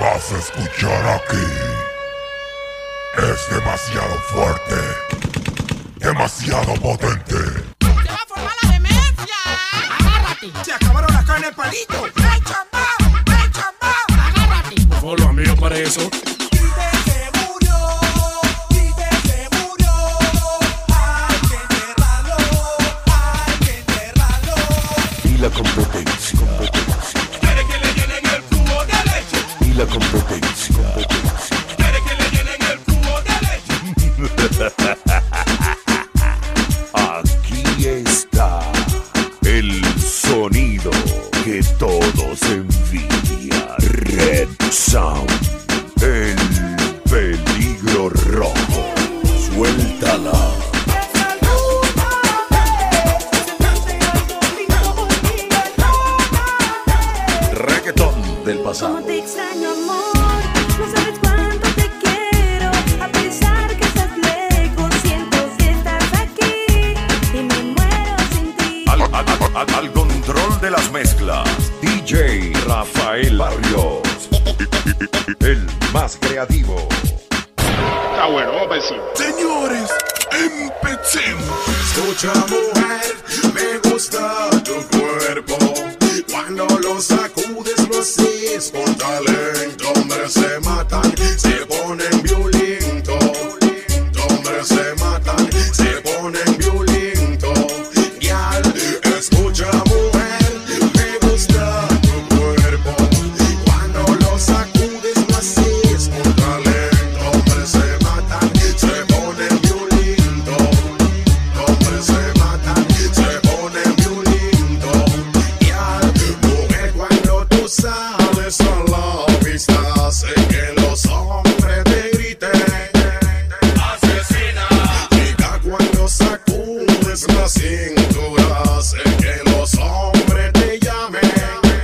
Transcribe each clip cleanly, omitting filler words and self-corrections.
vas a escuchar aquí es demasiado fuerte, demasiado potente. ¡Se va a formar la demencia! ¡Agárrate! ¡Se acabaron las carnes palito! ¡Hay chambao! ¡Hay chambao! ¡Agárrate! Por favor, los amigos para eso. La competencia. Quiere que le llenen el cubo de leche. Y la competencia. Quiere que le llenen el cubo de leche. Aquí está el sonido que todos envidian. Red Sound, el peligro rojo. Suéltala. Del pasado. Como te extraño, amor, no sabes cuánto te quiero. A pesar que estás lejos, siento que estás aquí y me muero sin ti. Al control de las mezclas, DJ Rafael Barrios, el más creativo. Está bueno, vamos a decir. Señores, empecemos. Escucha, mujer, me gusta tu cuerpo. Cuando lo sacudes lo haces con talento. Hombres se matan, se ponen violentos. Hombres se matan, se ponen violentos. Yal, escucha, mujer, me gusta tu cuerpo. Cuando lo sacudes lo haces con talento. Hombres se matan, se ponen violentos. Hombres se matan, se ponen violentos. Yal, mujer, cuando tú sales a la vista, sé que los hombres te griten. Asesina. Chica, cuando sacudes la cintura, sé que los hombres te llamen.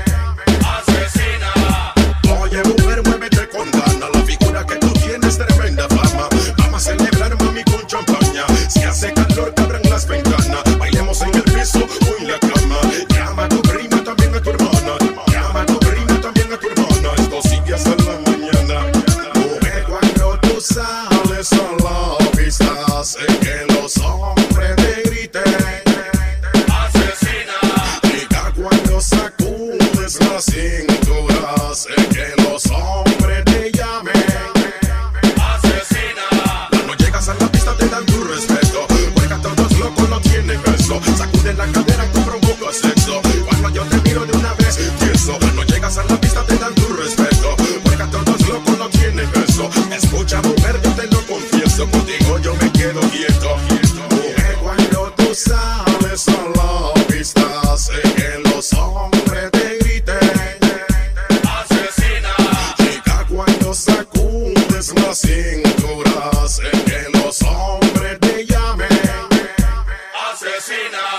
Asesina. Oye, mujer, muévete con ganas. La figura que tú tienes, tremenda fama. Vamos a celebrar, mami, con champaña. Si hace calor, que abran las ventanas. Bailemos en el piso o en la cama. Llama a tu prima, también a tu hermana. Llama a tu prima, también a tu hermana. Esto sigue hasta la mañana. Mujer, cuando tú sales a la vista, sé que los hombres te griten. Asesina. Chica, cuando sacudes la cintura, sé que los hombres te llamen. Asesina. Cuando llegas a la pista te dan tu respeto, porque a todos locos no tienen beso. Sacude la cadera y tú provocas sexo. Cuando yo te miro de una vez, empiezo. Cuando llegas a la pista te dan tu respeto, porque a todos locos no tienen beso. Escucha, mujer, yo te lo confieso, contigo yo me quedo quieto. Mujer, cuando tú sales a la vista, sé que los hombres te griten. Asesina. Chica, cuando sacudes la cintura, sé que los hombres te llamen. Asesina.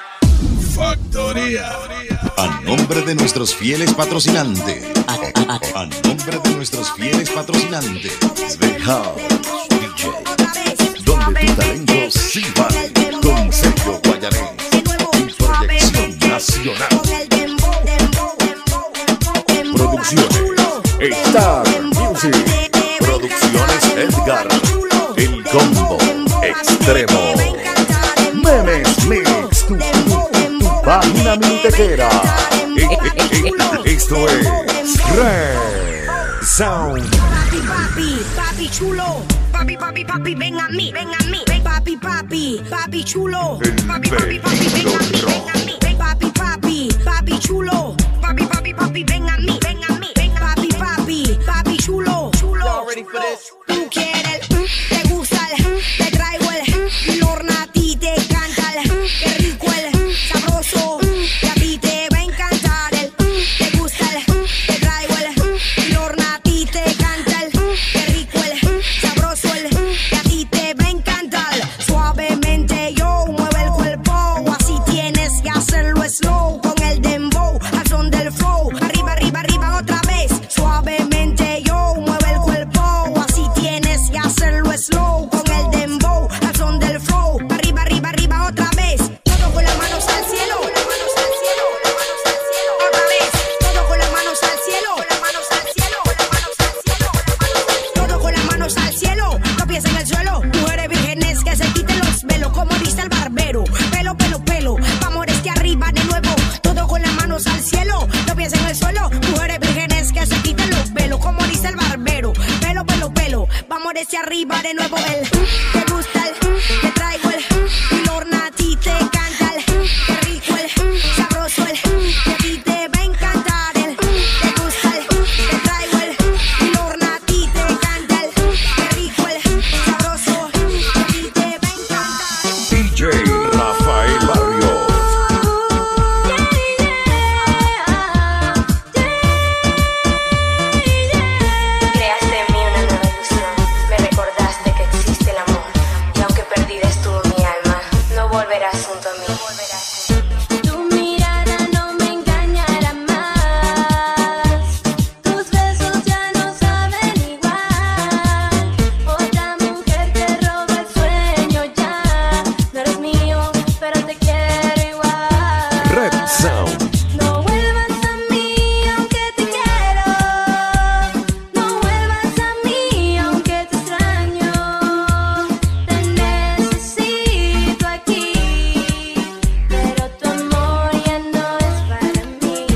Factoría. A nombre de nuestros fieles patrocinantes. A nombre de nuestros fieles patrocinantes. The House DJ. Donde tu talento sí vale. Con sello guayanés. Y proyección nacional. Producciones Star Music. Producciones Edgar. El combo extremo. Memes Mix. Tu página mintequera. Esto es Red Sound. Papi, papi, papi chulo. Papi, papi, papi, ven a mí, ven a mí. Ven, papi, papi, papi chulo. El Papi, papi, papi, ven a mí, ven a mí. Ven, papi, papi, papi chulo. Papi, papi, papi, ven a mí, ven a mí. Ven, papi, papi, papi chulo. Chulo. Tú quieres te gusta te traigo el Lorna, a ti te encanta qué rico el sabroso. Y a ti te va a encantar te gusta te traigo el Lorna, a ti te encanta qué rico el sabroso y a ti te va a encantar. Suavemente yo mueve el cuerpo, así tienes que hacerlo slow con el dembow al son del flow. Arriba, arriba, arriba. de nuevo él. Te gusta el, te traigo el, y Lorna a ti te canta el. Qué rico el, sabroso el, que a ti te va a encantar el. Te gusta el, te traigo el, y Lorna a ti te canta el. Qué rico el, sabroso, que a ti te va a encantar. DJ Rafael Barrios. Creaste en mí una nueva ilusión, me recordaste que existe el amor, y aunque perdida estuvo mi alma, no volverás junto a mí. Tu mirada no me engañará más, tus besos ya no saben igual, otra mujer te roba el sueño ya, no eres mío, pero te quiero igual. Red Sound. No vuelvas a mí aunque te quiero, no vuelvas a mí aunque te extraño, te necesito aquí, pero tu amor ya no es para mí.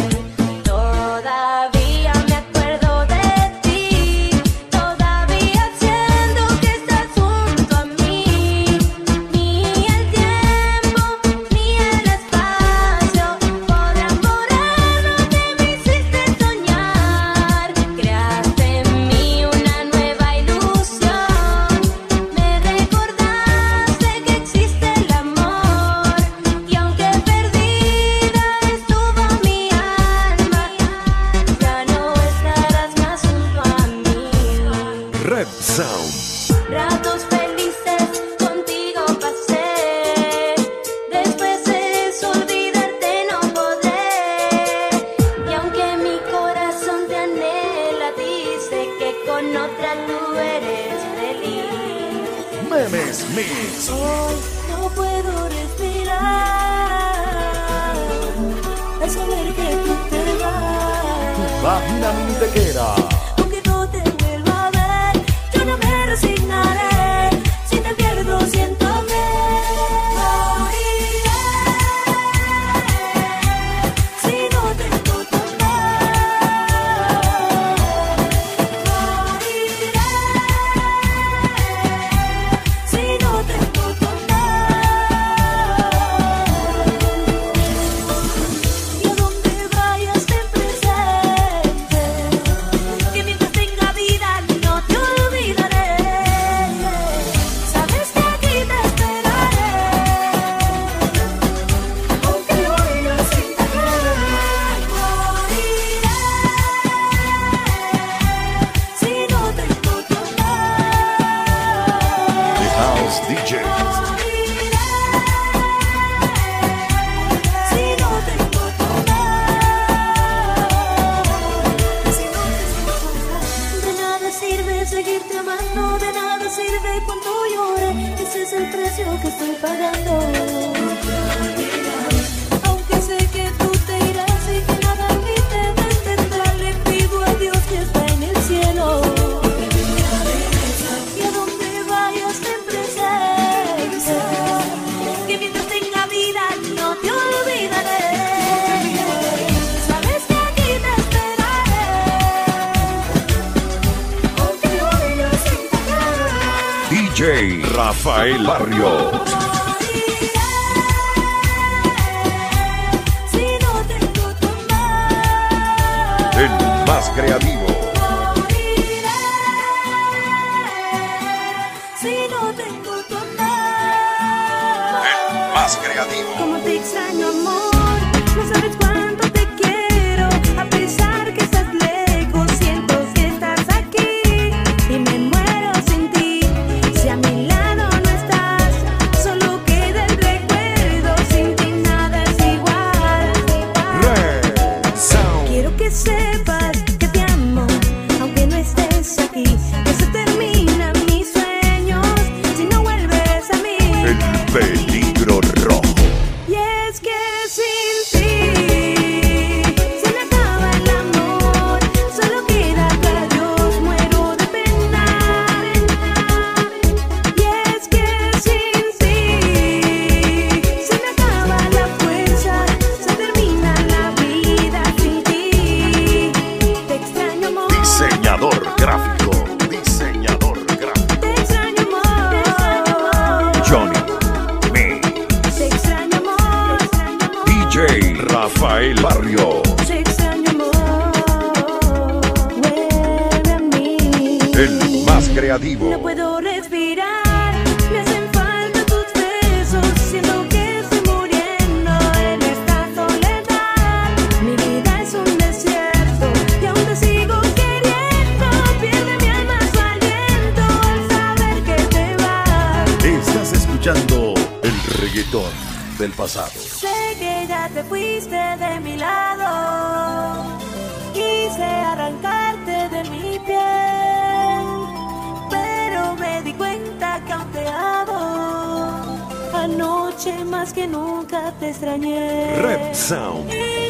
Todavía me acuerdo de ti, todavía siento que estás junto a mí, ni el tiempo ni el espacio podrán borrar lo que me hiciste soñar. Creaste en mí una nueva ilusión, me recordaste que existe el amor, y aunque perdida estuvo mi alma, ya no estarás más junto a mí. Red Sound. Ratos felices contigo pasé, después de eso olvidarte no podré, y aunque mi corazón te anhela, dice que con otra tú eres feliz. Memes Mix. Hoy no puedo respirar al saber que tú te vas. Página Mintequera. Aunque no te vuelva a ver, yo no me resignaré. Si te pierdo, siento que moriré. Si no tengo tu amor, moriré. Si no tengo tu amor, y a donde vayas ten presente que mientras tenga vida no te olvidaré. Sabes que aquí te esperaré, aunque hoy no sienta que moriré. Si no tengo tu amor, The House DJ. moriré. Si no tengo tu amor, de nada sirve seguirte amando, de nada sirve cuando llore. Ese es el precio que estoy pagando. Aunque sé que tú te irás y que nada a mí te detendrá, le pido a Dios que está en el cielo. Y a donde vayas ten presente que mientras tenga vida no te olvidaré. Sabes que aquí te esperaré, aunque hoy no sienta que DJ Rafael Barrios. moriré. Si no tengo tu amor, El más creativo. moriré. Si no tengo tu amor, Más creativo. como te extraño, amor, no sabes cuánto te quiero, a pesar que estás lejos, siento que estás aquí y me muero sin ti. Si a mi lado no estás, solo queda el recuerdo, sin ti nada es igual. Red Sound. Quiero que sepas que te amo, aunque no estés aquí, que se terminan mis sueños si no vuelves a mí. El peligro rojo. Y es que sin ti creativo. No puedo respirar, me hacen falta tus besos. Siento que estoy muriendo en esta soledad. Mi vida es un desierto y aún te sigo queriendo. Pierde mi alma su aliento al saber que te vas. Estás escuchando el reggaetón del pasado. Sé que ya te fuiste de mi lado. Quise arrancarte de mi piel, pero me di cuenta que aún te amo. Anoche más que nunca te extrañé. Rap Sound.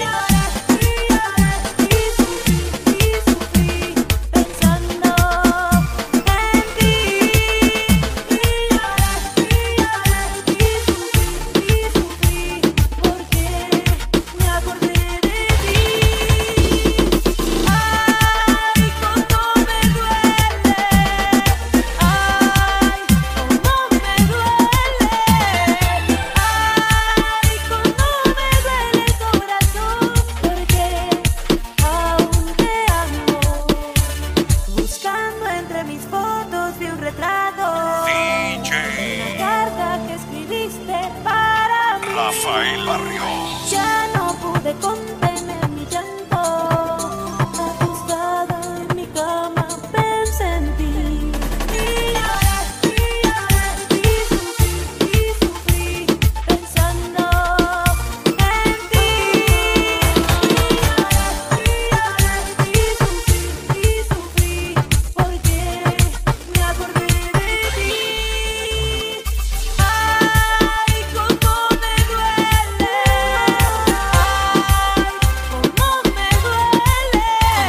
Rafael Barrio. Ya no pude contener mi llanto. Acostada en mi cama pensé en ti. Y sufrí pensando en ti. Y sufrí porque me acordé de ti. Ay, cómo me duele. Ay, cómo me duele.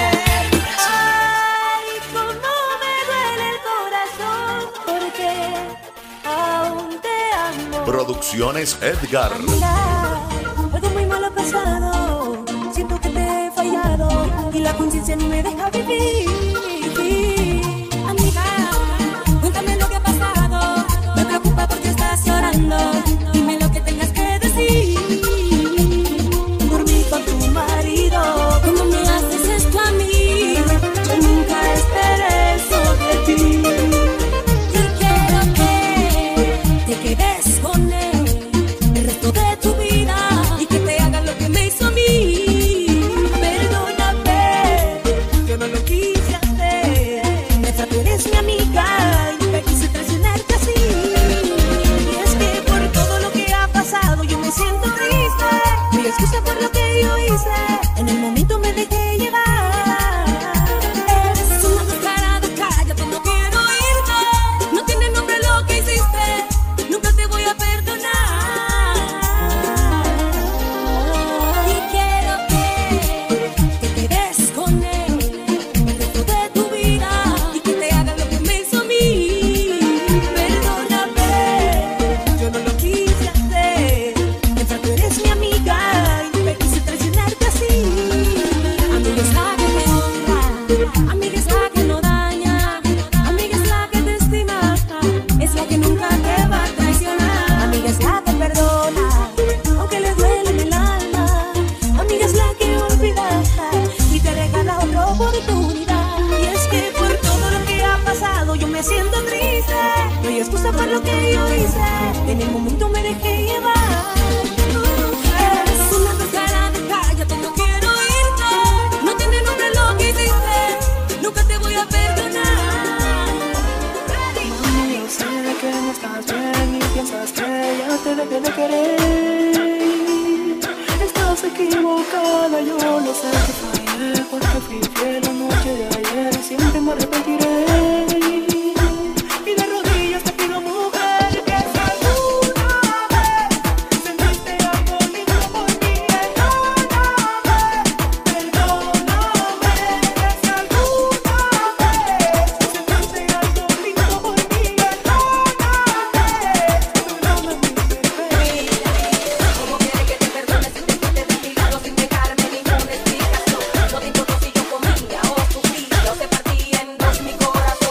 Ay, cómo me duele el corazón porque aún te amo. Producciones Edgar. Amiga, algo muy malo ha pasado. Siento que te he fallado y la conciencia no me deja vivir. Amiga, cuéntame lo que ha pasado. Me preocupa porque estás llorando. Dime lo que tengas que decir. Dormí con tu marido. ¿Cómo me haces esto a mí? Yo nunca esperé eso de ti. Yo quiero que te quedes con él el resto de tu vida y que te haga lo que me hizo a mí. Perdóname, yo no lo quise hacer. Esa tú eres mi amiga y nunca quise traicionarte así. Y es que por todo lo que ha pasado yo me siento triste. No hay excusa por lo que yo hice. En el momento me dejé llevar. Eres una descarada, cállate, no quiero irte. No tiene nombre lo que hiciste. Nunca te voy a perdonar. Y quiero que te quedes con él el resto de tu vida y que te haga lo que me hizo a mí. Perdóname, yo no lo quise hacer. Piensa tú eres mi amiga y nunca quise traicionarte así. Amiga es la que te honra, amiga es la que no daña, amiga es la que te estima, es la que nunca te va a traicionar. Amiga es la que perdona, aunque le duele en el alma. Amiga es la que olvida y te regala otra oportunidad. Y es que por todo lo que ha pasado yo me siento triste. No hay excusa por lo que yo hice. En el momento me dejé llevar. Eres una descarada, cállate, no quiero irte. No tiene nombre lo que hiciste. Nunca te voy a perdonar. Mami, yo sé que no estás bien y piensas que ya te dejé de querer. Estás equivocada, yo lo sé que fallé porque fui fiel la noche de ayer. Siempre me arrepentiré. Y de rodillas te pido, mujer, que si alguna vez sentiste algo lindo por mí, perdóname, que si alguna vez sentiste algo lindo por mí, perdóname, ¿cómo quieres que te perdone si te fuiste de mi lado sin dejarme ninguna explicación? No te importa si yo comía o sufría o se partía en dos mi corazón.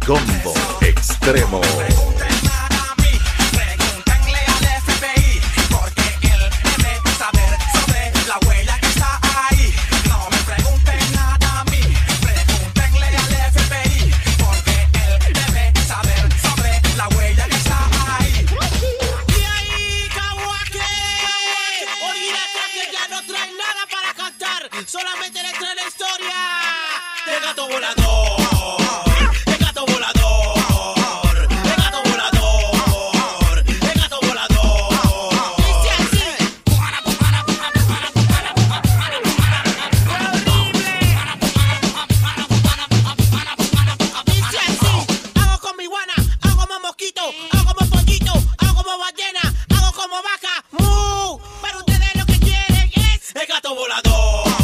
combo extremo. Solamente le trae la historia de gato volador, de gato volador, de gato volador, de gato volador. Dice así. Dice así. Hago con mi guana, hago como mosquito, hago como pollito, hago como ballena, hago como vaca. Pero ustedes lo que quieren es el gato volador.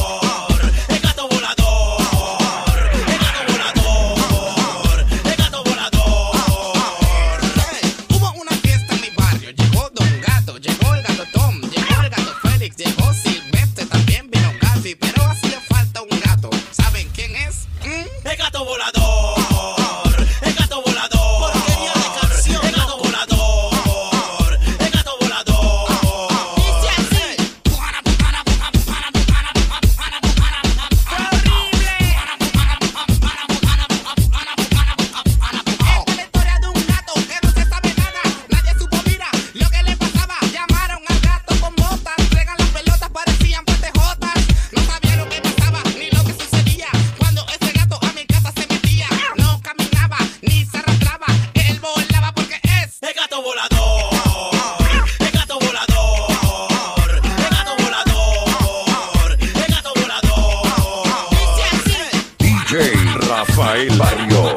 Rafael Barrios,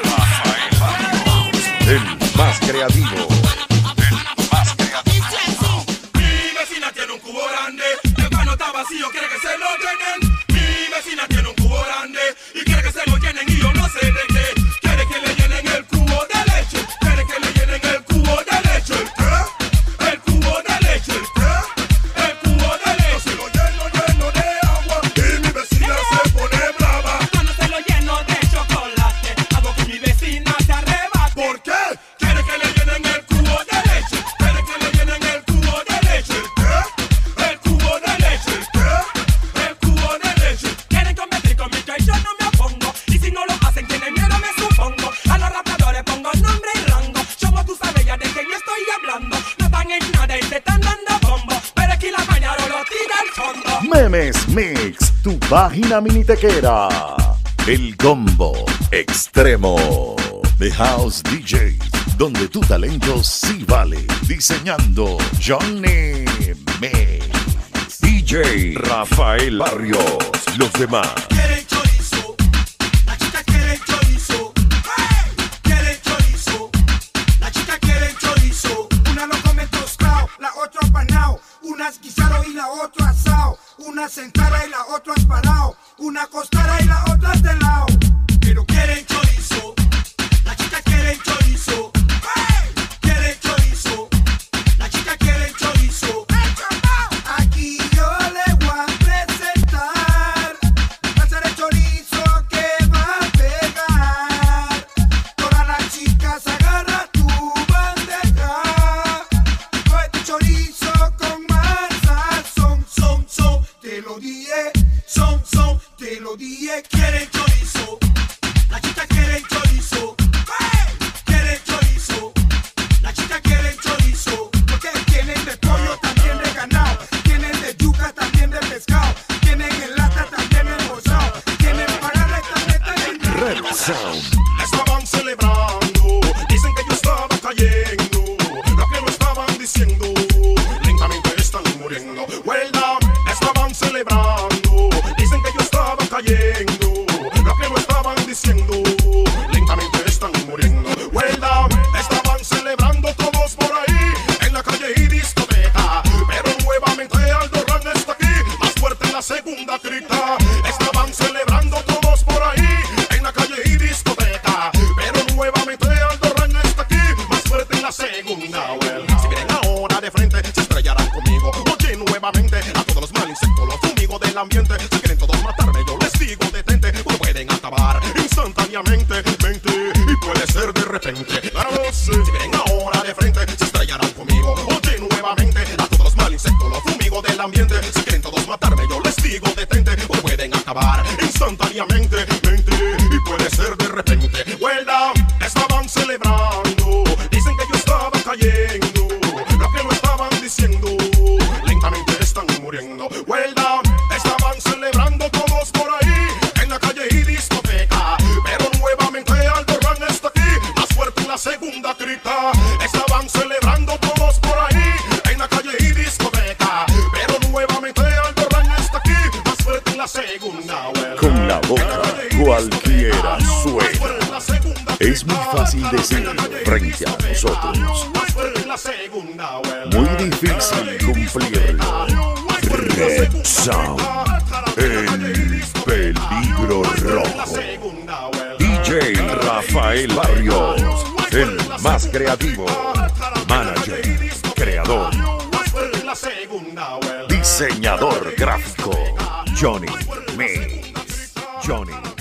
el más creativo. Mi vecina tiene un cubo grande, el cual no está vacío, quiere que se lo llenen. Mi vecina tiene un cubo grande y quiere que se lo llenen y yo no sé de qué. Quiere que le llenen el cubo de leche, quiere que le llenen el cubo de leche. ¿El qué? El cubo de leche. ¿El qué? El cubo de leche. Se lo lleno de agua y mi vecina se pone brava. Cuando se lo lleno de chocolate, hago que mi vecina se arrebate. ¿Por qué? Quiere que le llenen el cubo de leche, quiere que le llenen el cubo de leche. ¿El qué? El cubo de leche. ¿El qué? El cubo de leche. Quieren competir conmigo y yo no me opongo. Y si no lo hacen, tienen miedo, me supongo. A los rapeadores pongo nombre y rango. Como tú sabes ya de quién estoy hablando. No están en nada y te están dando bombo. Pero aquí la mañana lo tira al fondo. Memes Mix, tu página minitequera. El combo extremo de House DJs, donde tu talento sí vale. Diseñando Johnny Mix, DJ Rafael Barrios, los demás. Quiere chorizo, la chica quiere chorizo. Quiere chorizo, la chica quiere chorizo. Una lo come tostado, la otra apanao. Una es guisado y la otra asado. Una sentada y la otra asparao. Una costara y la otra de lado. Pero quieren chorizo, la chica quiere chorizo. Quiere chorizo, la chica quiere chorizo. Aquí yo le voy a presentar. Va a ser el chorizo que va a pegar. Todas las chicas agarra tu bandeja. Coge tu chorizo con más sazón. Te lo dije, te lo dije. Quieren chorizo, la chica quiere chorizo. Quiere chorizo, la chica quiere chorizo. Porque tienen de pollo, también de ganado. Tienen de yuca, también de pescado. Tienen en lata, también embozado. Tienen para la también Red Sound. Estaban celebrando, dicen que yo estaba cayendo. Lo que no estaban diciendo, lentamente están muriendo. Well down, estaban celebrando, dicen que yo estaba cayendo. Lo que no estaban diciendo, lentamente están muriendo. Well down, estaban celebrando todos por ahí, en la calle y discoteca. Pero nuevamente Aldorán está aquí, más fuerte en la segunda cripta. Estaban celebrando todos por ahí, en la calle y discoteca. instantáneamente, mente, y puede ser de repente. A los si ven ahora de frente, se estrellarán conmigo. Oye, nuevamente, a todos los mal insectos los fumigo del ambiente. Si quieren todos matarme, yo les digo detente, o pueden acabar instantáneamente, mente, y puede ser de repente. Well down, estaban celebrando, dicen que yo estaba cayendo, lo que no estaban diciendo, lentamente están muriendo. Well down, estaban celebrando todos por ahí, en la calle y discoteca, pero nuevamente Aldebarán está aquí, más fuerte en la segunda cripta. Estaban celebrando todos por ahí, en la calle y discoteca, pero nuevamente Aldebarán está aquí, más fuerte en la segunda. Well, con la boca cualquiera suena. Es muy fácil decir frente a nosotros, muy difícil cumplirlo. Red Sound, el peligro rojo. DJ Rafael Barrios, el más creativo. Manager, creador, diseñador gráfico, Johnny Mix. Johnny